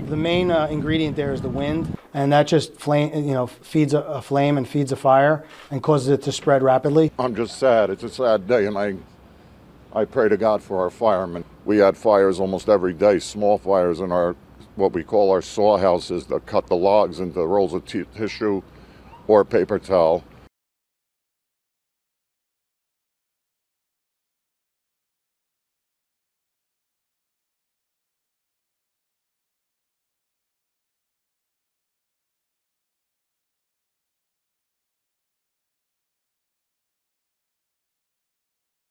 The main ingredient there is the wind, and that just feeds a flame and feeds a fire and causes it to spread rapidly. I'm just sad. It's a sad day, and I pray to God for our firemen. We had fires almost every day, small fires in our what we call our saw houses that cut the logs into rolls of tissue or paper towel.